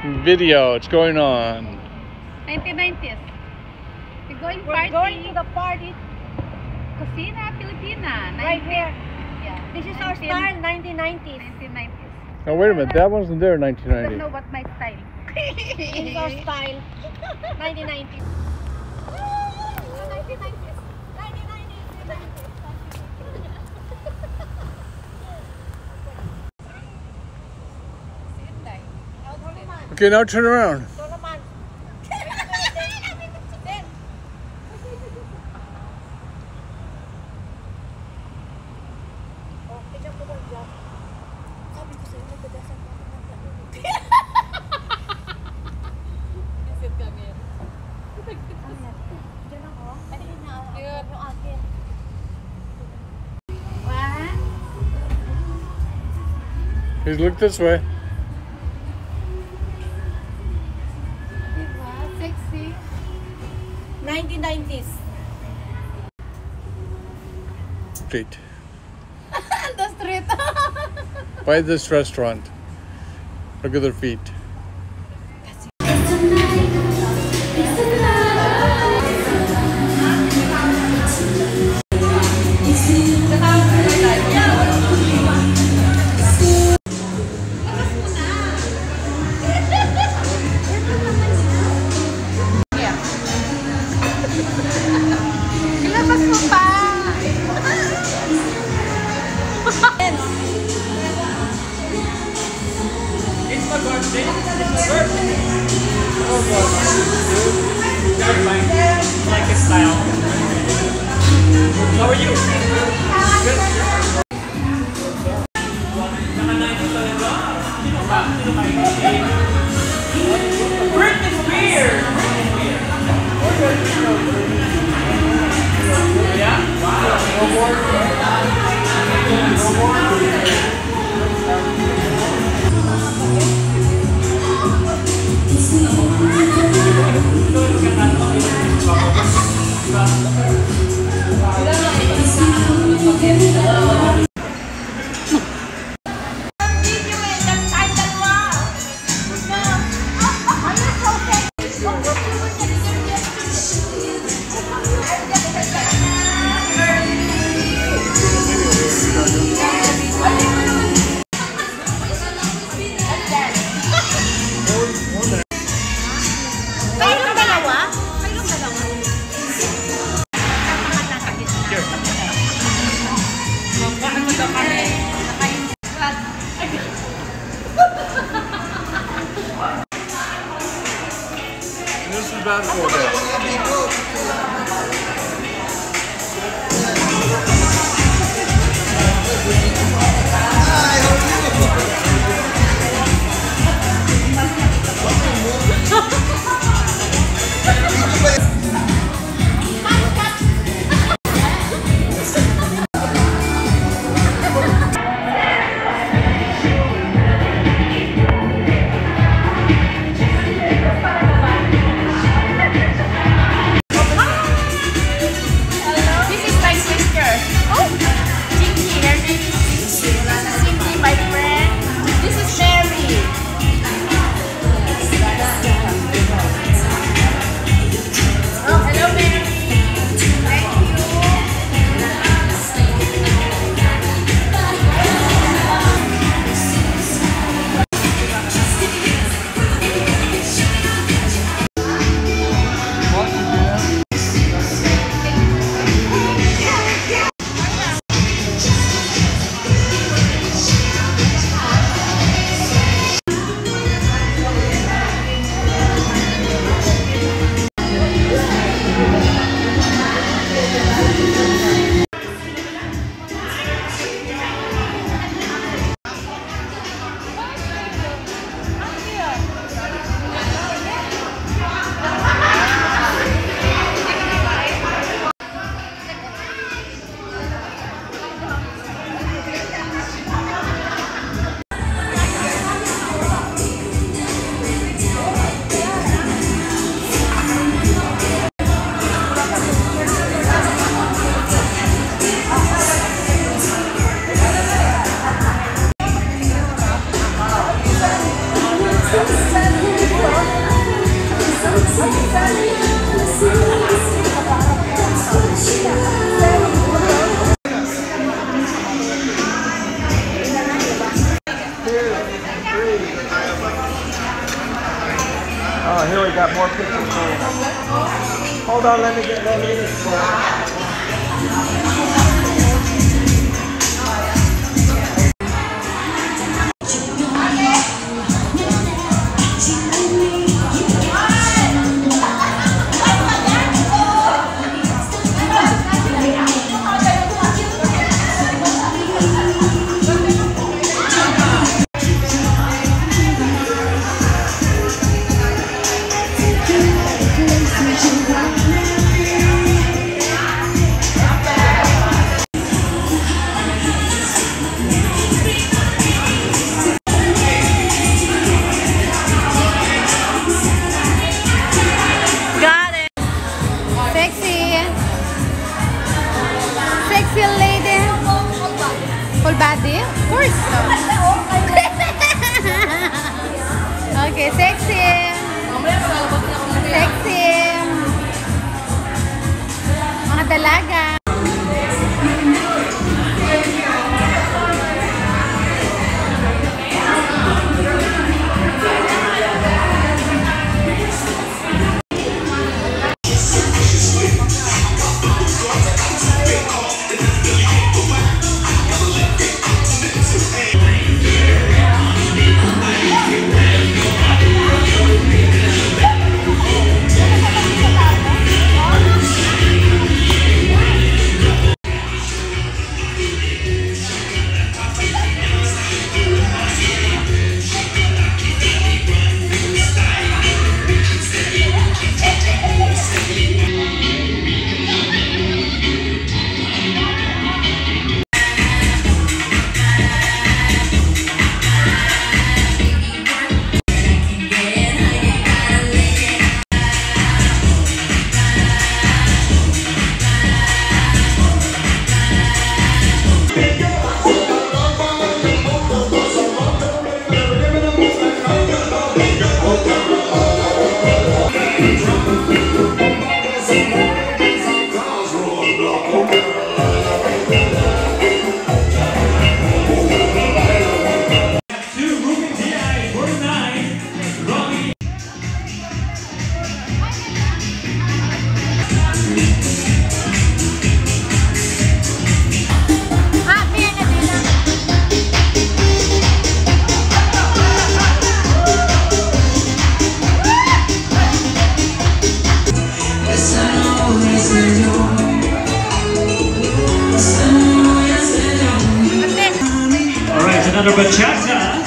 video. It's going on. 1990s. We're going to the party. Cocina Filipina. Right here. Yeah. This is our style, 1990s. 1990s. Oh, wait a minute. That wasn't there in I don't 1990. know what my style. This is our style, 1990s. 1990s. 1990s. Okay, now turn around. Ito naman. Oh, tignan mo lang dyan. Sabi ko sa'yo, nagdadasan pa ng plano. Visit kami. Diyan ako. Ano yun na? Yung akin. One. Please look this way. Diba? Sexy. 1990s. Street. The street. By this restaurant. Look at their feet. Ilabas mo pa. It's my birthday. It's my birthday. Very fine. Like this style. How are you? Good. Britney Spears. Yeah? This is bad for this. This is my sister. Oh, Jinky. Her name is Jinky. This is Jinky, my friend. This is Sherry. Oh, hello, Mary. Thank you. Oh, here we got more pictures for you. Hold on, let me get this. Body? Of course. Okay, sexy. Sexy. Mga dalaga. Another bachata.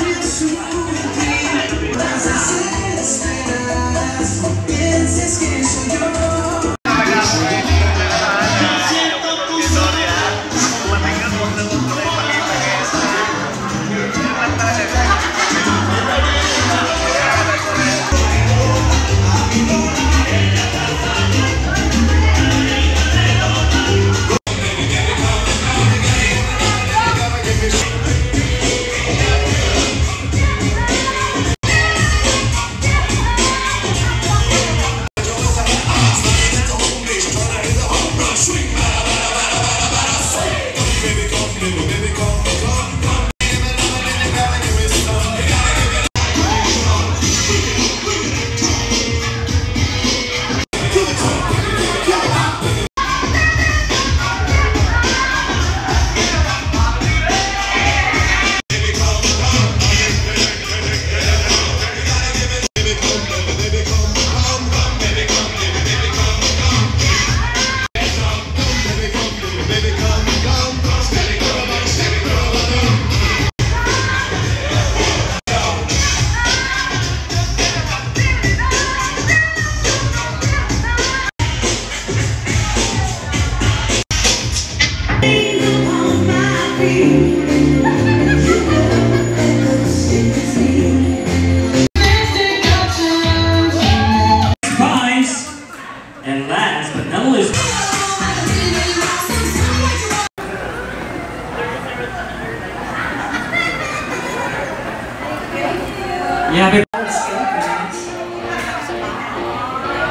And last but not least, yeah,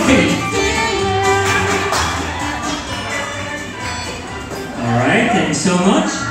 feet. All right, thanks so much.